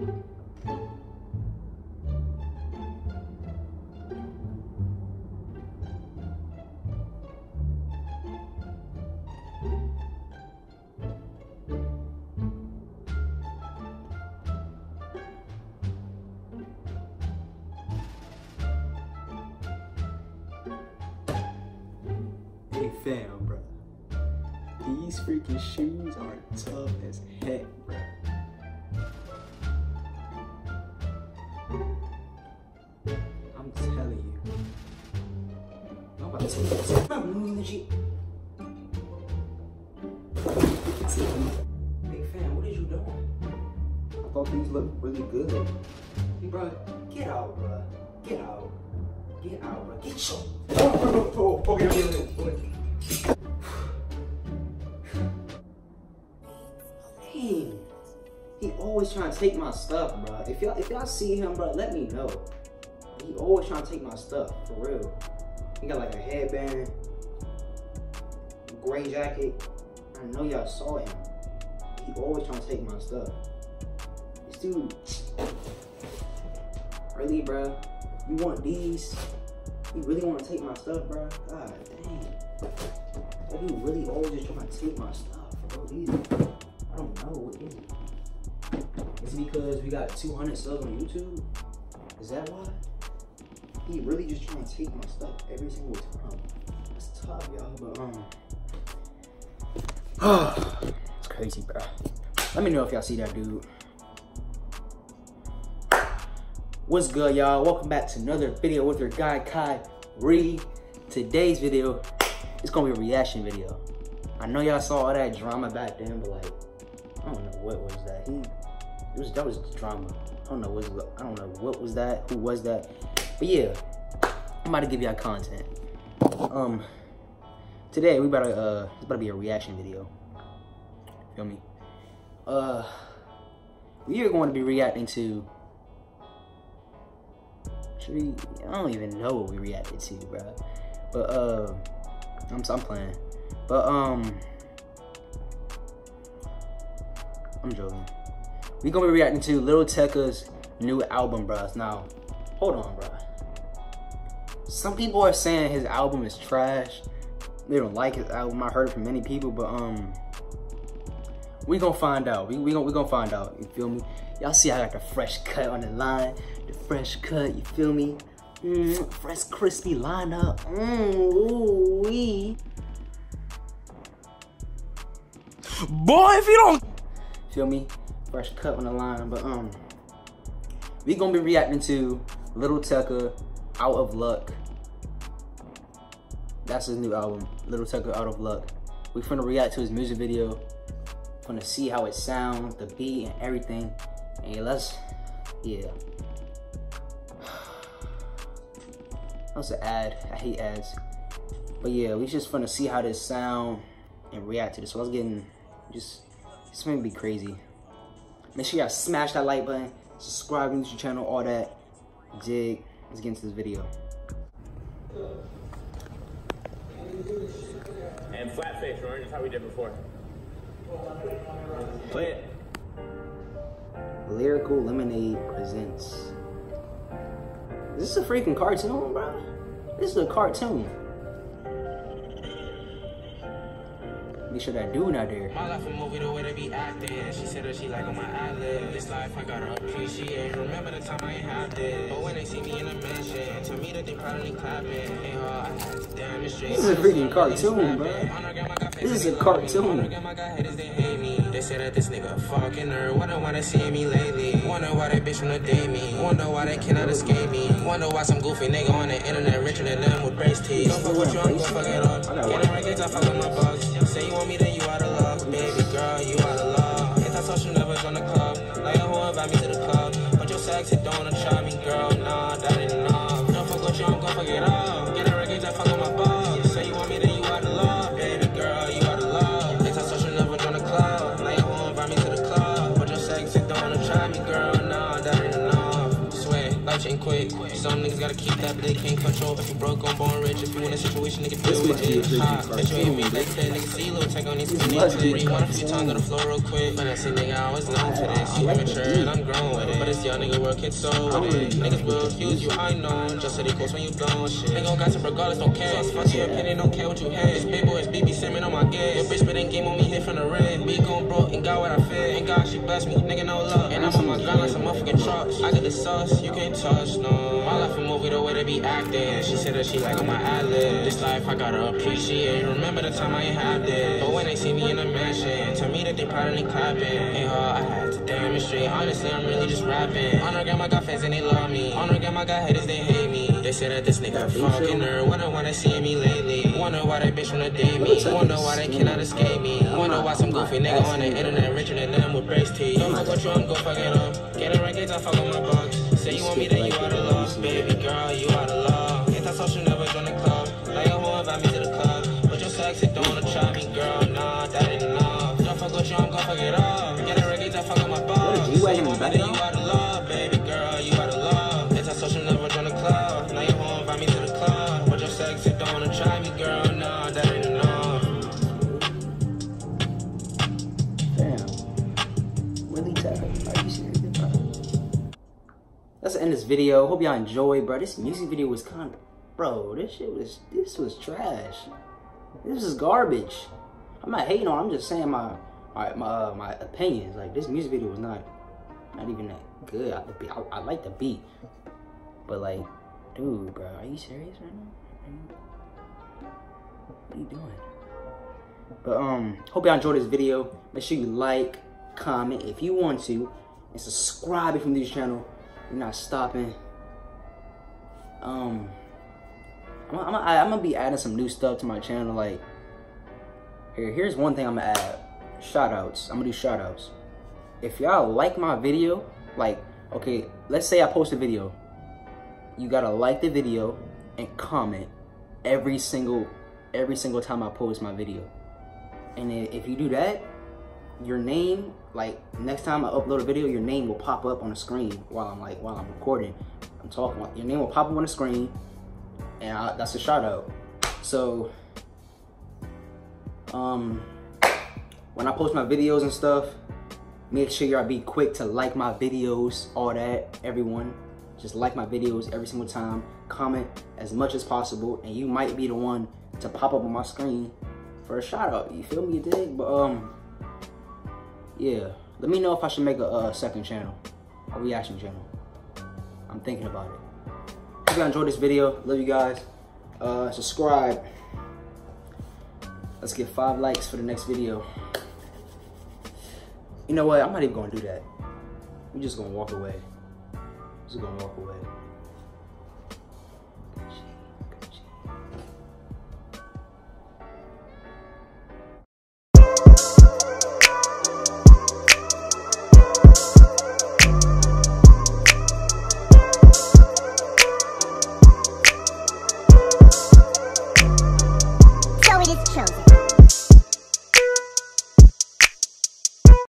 Hey fam, bro. These freaking shoes are tough as heck, bro. I'm telling you. I'm about to take this. I'm moving the Jeep. Hey fam, what is you doing? I thought these looked really good. Hey bro, get out, bro. Get out. Get out, bro. Get your. Okay. Dang. He always trying to take my stuff, bro. If y'all see him, bro, let me know. He always trying to take my stuff, for real. He got like a headband, gray jacket. I know y'all saw him. He always trying to take my stuff. This dude, really, bro? You want these? You really want to take my stuff, bro? God dang. That dude really always just trying to take my stuff, bro. These, I don't know. What is it? Is it because we got 200 subs on YouTube? Is that why? He really just trying to take my stuff every single time. It's tough, y'all, but it's crazy, bro. Let me know if y'all see that dude. What's good, y'all? Welcome back to another video with your guy, Kyrie. Today's video, it's gonna be a reaction video. I know y'all saw all that drama back then, but like, I don't know what was that. That was drama. I don't know what was that, who was that. But yeah, I'm about to give y'all content. Today it's about to be a reaction video. Feel me? We are going to be reacting to. I don't even know what we reacted to, bro. But I'm playing. But I'm joking. We gonna be reacting to Lil Tecca's new album, bro. Now, hold on, bro. Some people are saying his album is trash. They don't like his album. I heard it from many people, but we gonna find out. We gonna find out. You feel me? Y'all see I got the fresh cut on the line. The fresh cut, you feel me? Fresh crispy lineup. Ooh wee. Boy, if you don't feel me, fresh cut on the line. But we gonna be reacting to Lil Tecca, Out of Luck. That's his new album, Lil Tecca, Out of Luck. We finna react to his music video. Finna see how it sounds, the beat and everything. And yeah. That's an ad. I hate ads. But yeah, we just finna see how this sound and react to this. So let's get in. It's gonna be crazy. Make sure y'all smash that like button, subscribe to the channel, all that. Jig. Let's get into this video. And flat face, Rory, just how we did before. Play it. Lyrical Lemonade presents. Is this a freaking cartoon, bro? This is a cartoon. Make sure that dude not there. My life a movie, the way they be acting. She said that she like on my ad-lib. This life I gotta appreciate. Remember the time I ain't had this. But when they see me in a mansion, to me that they probably clapping. Hey, I had to demonstrate. This is a freaking cartoon, bro. This is a cartoon. They say that this nigga fucking her. Wonder why they see me lately. Wonder why that bitch wanna date me. Wonder why they cannot escape me. Wonder why some goofy nigga on the internet richer than them with brace teeth. Don't fuck with you, I'm gon' fuck it up. Get in records, I fuck with my bugs. Say you want me, then you out of love. Baby girl, you out of love. Ain't that social never join the club. Like a hoe invite me to the club. But your sex, it don't wanna try me, girl. Nah, that ain't enough. Don't fuck with you, I'm gon' fuck it up. Get in records, I fuck with my bugs. Say you want me, then you out of love. Baby girl, you out of love. Ain't that social never join the club. Like a hoe invite me to the club. But your sex, it don't wanna try me, girl. Nah, that ain't enough. Swear, life change quick. Some niggas gotta keep that but they can't control. If you broke, I'm born rich. If you in a situation, nigga, deal with it. Bet you ain't me like that, nigga, see, little tank on these connected. Rewind a few times on the floor real quick. But I see, nigga, I was known to this. You immature and I'm grown with it. But it's young nigga work it so with it. Niggas will accuse you, I know. Just so they close when you blown shit. They gon' gossip regardless, don't care. Fuck your opinion, don't care what you had. It's big boys, BB Simmons on my gas. Your bitch spitting game on me, hit from the red. Be gon' broke and got what I fed. And God, she blessed me, nigga, no love. And I'm on my grind like some motherfucking trucks. I got the sauce, you can't touch, no. My life a movie, the way they be acting. She said that she like on my ad-lib. This life I gotta appreciate. Remember the time I ain't had this. But when they see me in the mansion, tell me that they probably clapping. Ain't hard, I had to demonstrate. Honestly, I'm really just rapping. On her grandma got fans and they love me. On her grandma got haters, they hate me. They say that this nigga fucking her. Wonder why they see me lately. Wonder why that bitch wanna date me. Wonder why they cannot escape me. Wonder why some goofy nigga on the internet richer than them with brace teeth. Don't fuck with you, I'm gon' fuck it up. Get a rankings, I fuck with my bucks. Say you want me, then you out of love. Baby girl, you out of love. Ain't that social, never join the club. Now your hoe invite me to the club. But your sexy don't wanna try me, girl. Nah, that ain't enough. Don't fuck with you, I'm gon' fuck it up. Get a rankings, I fuck with my bucks. Say you want me, then you out of love. Baby girl, you out of love. Ain't that social, never join the club. Now your hoe invite me to the club. But your sexy don't wanna try me, girl. Nah, that ain't enough. Really tight. Are you serious, bro? Let's end this video. Hope y'all enjoyed, bro. This music video was kind of, bro. This was trash. This is garbage. I'm not hating on it. I'm just saying my opinions. Like, this music video was not even that good. I like the beat, but like, dude, bro, are you serious right now? What are you doing? But hope y'all enjoyed this video. Make sure you like, comment if you want to, and subscribe if you're new to this channel. You're not stopping. I'm gonna be adding some new stuff to my channel. Like, here's one thing I'm gonna add: shoutouts. I'm gonna do shoutouts. If y'all like my video, like, okay, let's say I post a video, you gotta like the video and comment every single time I post my video. And if you do that, your name, like, next time I upload a video, your name will pop up on the screen while I'm recording. I'm talking. Your name will pop up on the screen, and that's a shout out. So, when I post my videos and stuff, make sure y'all be quick to like my videos, all that. Everyone, just like my videos every single time. Comment as much as possible, and you might be the one to pop up on my screen for a shout out. You feel me? You dig? But yeah, let me know if I should make a second channel, a reaction channel. I'm thinking about it. Hope y'all enjoyed this video. Love you guys. Subscribe. Let's get 5 likes for the next video. You know what? I'm not even gonna do that. We're just gonna walk away. Just gonna walk away. Good shit.